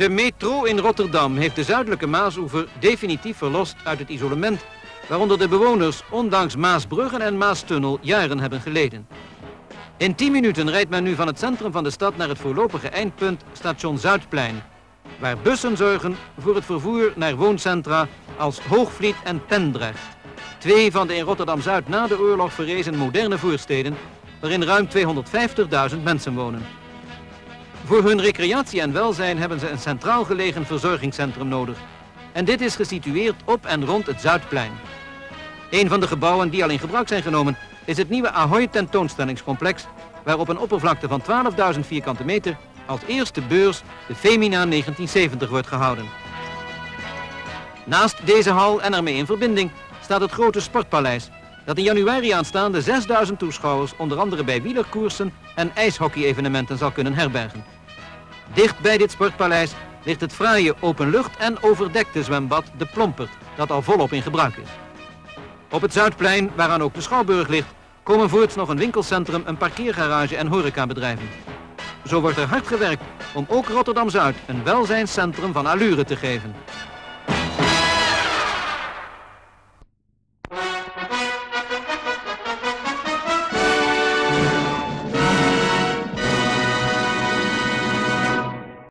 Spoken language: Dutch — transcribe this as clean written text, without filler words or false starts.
De metro in Rotterdam heeft de zuidelijke Maasoever definitief verlost uit het isolement waaronder de bewoners ondanks Maasbruggen en Maastunnel jaren hebben geleden. In 10 minuten rijdt men nu van het centrum van de stad naar het voorlopige eindpunt station Zuidplein, waar bussen zorgen voor het vervoer naar wooncentra als Hoogvliet en Pendrecht. 2 van de in Rotterdam-Zuid na de oorlog verrezen moderne voorsteden waarin ruim 250.000 mensen wonen. Voor hun recreatie en welzijn hebben ze een centraal gelegen verzorgingscentrum nodig. En dit is gesitueerd op en rond het Zuidplein. Een van de gebouwen die al in gebruik zijn genomen is het nieuwe Ahoy tentoonstellingscomplex, waar op een oppervlakte van 12.000 vierkante meter als eerste beurs de Femina 1970 wordt gehouden. Naast deze hal en ermee in verbinding staat het grote Sportpaleis, dat in januari aanstaande 6.000 toeschouwers onder andere bij wielerkoersen en ijshockey-evenementen zal kunnen herbergen. Dicht bij dit Sportpaleis ligt het fraaie openlucht- en overdekte zwembad De Plompert, dat al volop in gebruik is. Op het Zuidplein, waaraan ook de Schouwburg ligt, komen voorts nog een winkelcentrum, een parkeergarage en horecabedrijven. Zo wordt er hard gewerkt om ook Rotterdam-Zuid een welzijnscentrum van allure te geven.